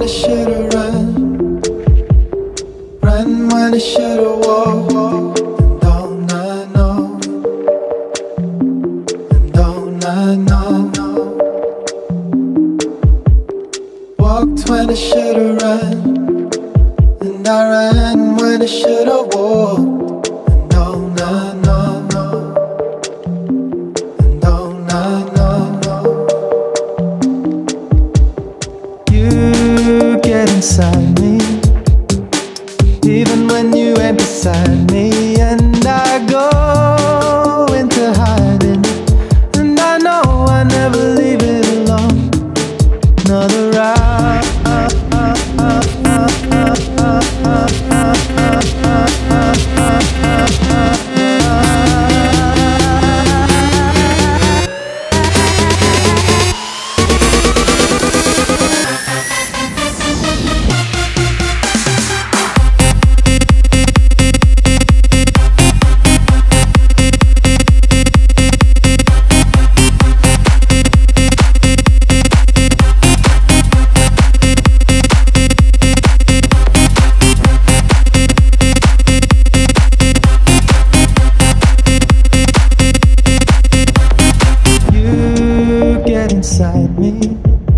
when I should've run, run when I should've walked. And don't I know, and don't I know, walked when I should've run, and I ran when I should've walked. And don't I know, and don't I know, you get inside me, even when you ain't beside me. And I go into hiding, and I know I never leave it alone. Another ride, inside me.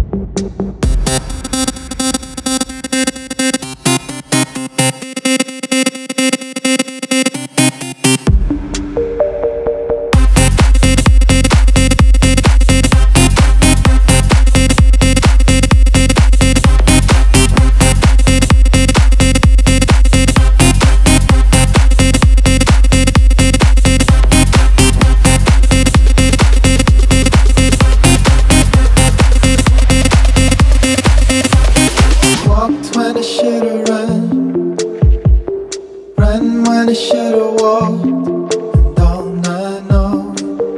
When I should've run, run when I should've walked. And don't I know,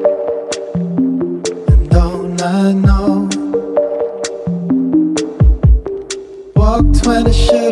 and don't I know, walked when I should've